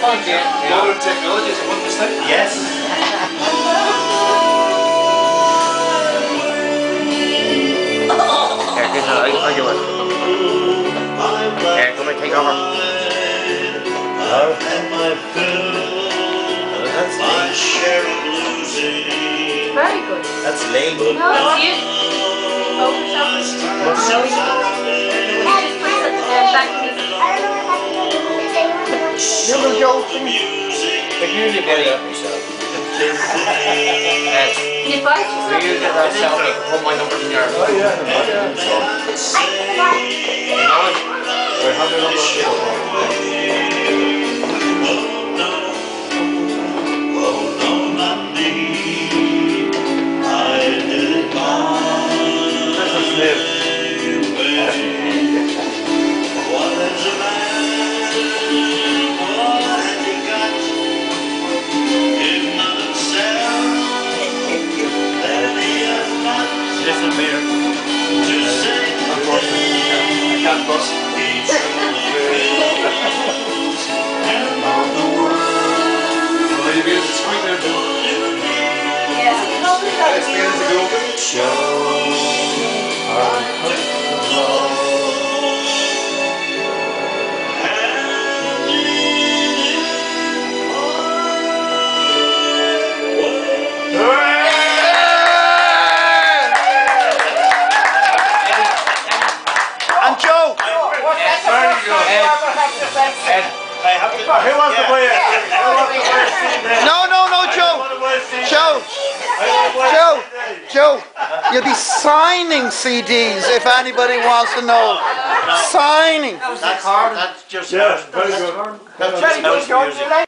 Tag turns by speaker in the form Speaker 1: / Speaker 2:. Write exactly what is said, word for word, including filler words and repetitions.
Speaker 1: Modern technology is a wonderful thing.
Speaker 2: Yes.
Speaker 3: Here, here's another. I'll do it. Here, come and take over.
Speaker 2: Oh, that's Lee.
Speaker 4: Very good.
Speaker 2: That's Lee.
Speaker 4: No, it's you. Focus on it. No, you don't. Back to me.
Speaker 3: You know Joe sing the music video yourself.
Speaker 4: Can you fight yourself?
Speaker 3: You use it as self, you can put my numbers in your
Speaker 1: Oh yeah, yeah.
Speaker 3: You know it?
Speaker 1: I have your number.
Speaker 2: Listen, Peter.
Speaker 1: Unfortunately, I can't bust. Well, you've used the squeak there, Joe.
Speaker 4: Yeah.
Speaker 1: It's the end of the go.
Speaker 3: And Joe!
Speaker 1: Very good.
Speaker 2: I have to.
Speaker 1: Who wants to play it? Who wants to play a scene there?
Speaker 3: No, no, no, Joe! Joe! Joe! Joe! You'll be signing C Ds if anybody wants to know. Signing!
Speaker 2: That's, that's just
Speaker 1: Yeah, very good.
Speaker 2: That's just music.